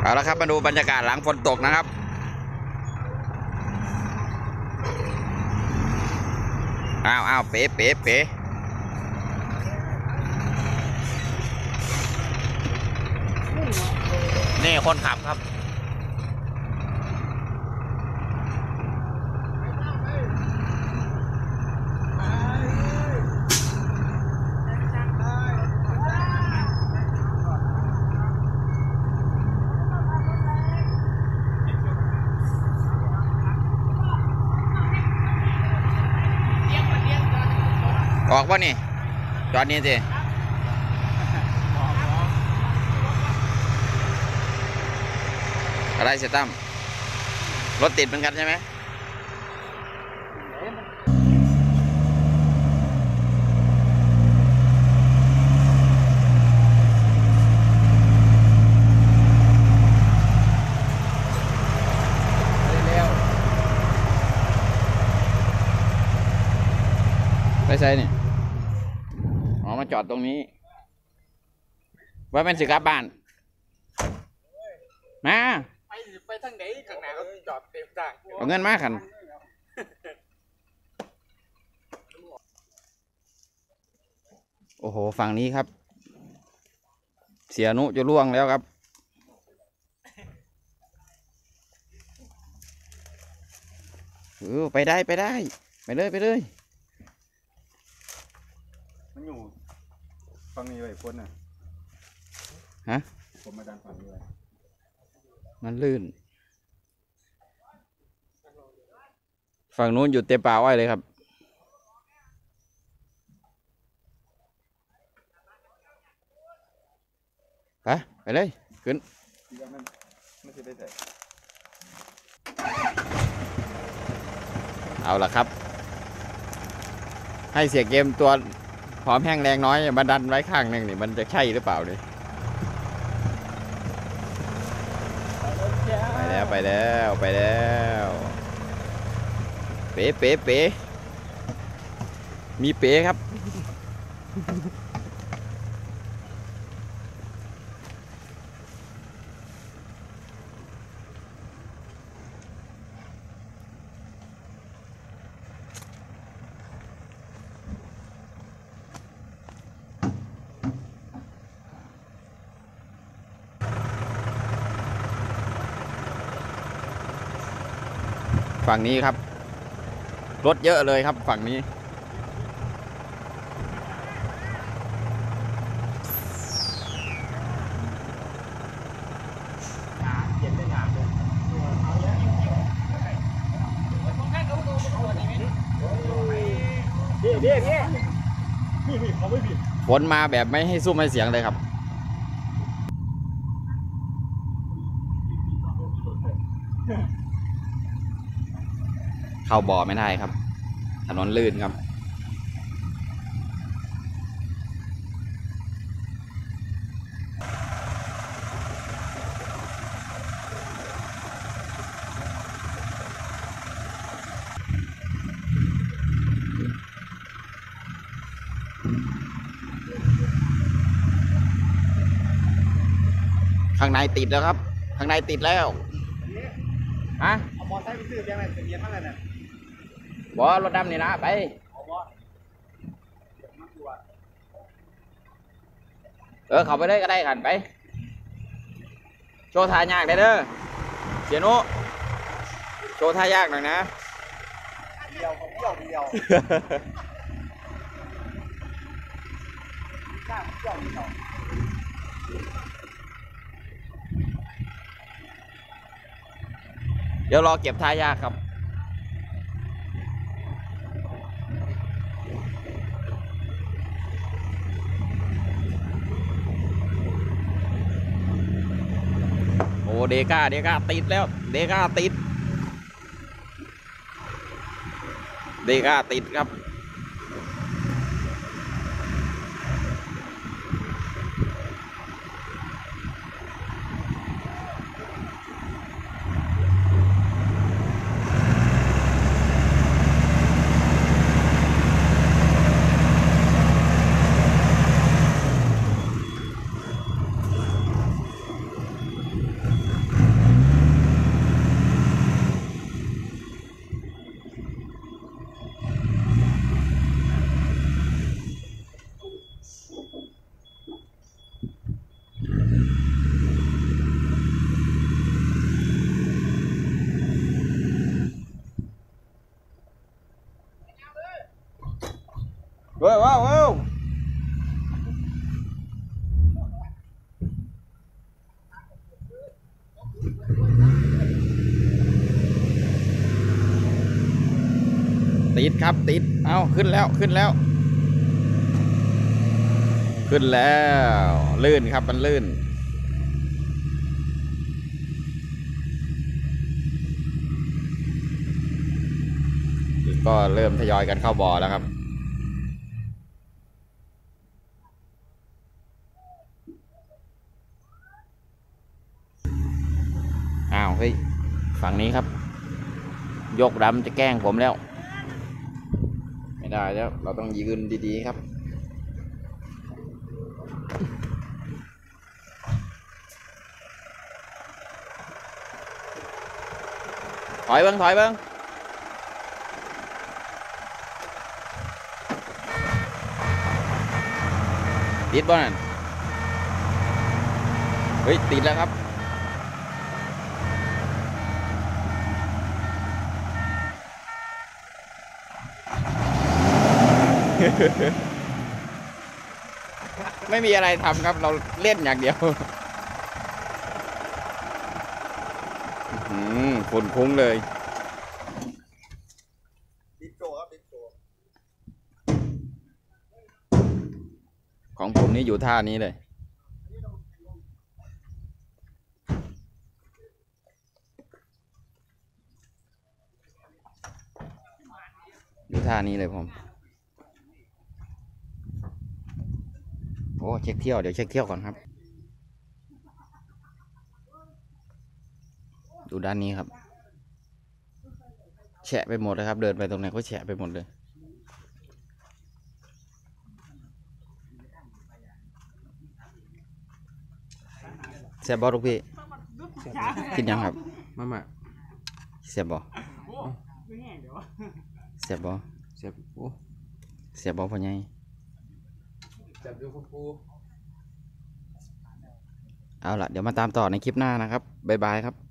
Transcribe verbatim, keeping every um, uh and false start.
เอาละครับมาดูบรรยากาศหลังฝนตกนะครับอ้าวอ้าวเป๋เป๋เป๋นี่คนขับครับออกวะนี่จอดนี้สิอะไรเสียตั้มรถติดเหมือนกันใช่ไหมไปใช่นี่อ๋อมาจอดตรงนี้ว่าเป็นสิกลับบ้านมาไปไปทางไหนข้างหน้าเขาจอดเต็มทางเอาเงินมาขันโอ้โหฝั่งนี้ครับเสียนุจะล่วงแล้วครับเออไปได้ไปได้ไปเลยไปเลยมันอยู่ฝั่งนี้เลยพ้นน่ะฮะผมมาดันฝั่งนี้เลยมันลื่นฝั่งนู้นอยู่เต็มป่าอ้อยเลยครับไปไปเลยขึ้นเอาละครับให้เสียเกมตัวผอมแห้งแรงน้อยมาดันไว้ข้างหนึ่งนี่มันจะใช่หรือเปล่าเลยไปแล้วไปแล้วไปแล้วเป๋เป๋เป๋มีเป๋ครับฝั่งนี้ครับรถเยอะเลยครับฝั่งนี้ฝนมาแบบไม่ให้ซุ้มให้เสียงเลยครับเข้าบ่อไม่ได้ครับถนนลื่นครับข้างในติดแล้วครับข้างในติดแล้วฮะเอามอเตอร์ไซค์ไปซื้อยังไงเสียมาเลยเนี่ยบอรถดำนี่นะไปเออเขาไปเลยก็ได้กันไปโชว์ท่ายากได้เด้อเสียนุโชว์ท่ายากหน่อยนะเดียวของเดียวเดียวเดี๋ยวรอเก็บท่ายากครับโอ้เดก้าเดก้าติดแล้วเดก้าติดเดก้าติดครับเว้ยว้าวว้าวติดครับติดเอาขึ้นแล้วขึ้นแล้ว ขึ้นแล้วลื่นครับมันลื่นก็เริ่มทยอยกันเข้าบ่อแล้วครับอ้าวเฮ้ยฝั่งนี้ครับยกดำจะแกล้งผมแล้วไม่ได้แล้วเราต้องยืนดีๆครับถอยเบิ้งถอยเบิ้งติดบ่นั่นเฮ้ยติดแล้วครับ ไม่มีอะไรทำครับเราเล่นอย่างเดียวฝุ่นคุ้งเลยดิโจครับดิโจของผมนี่อยู่ท่านี้เลยอยู่ท่านี้เลยผมโอ้เช็คเที่ยวเดี๋ยวเช็คเที่ยวก่อนครับดูด้านนี้ครับแฉะไปหมดเลยครับเดินไปตรงไหนก็แฉะไปหมดเลยแซ่บบอลูกพี่กินยังครับมามาแซ่บบอแซ่บบอแซ่บโอ้แซ่บบอพ่อใหญ่แซ่บดูฟูเอาล่ะเดี๋ยวมาตามต่อในคลิปหน้านะครับบ๊ายบายครับ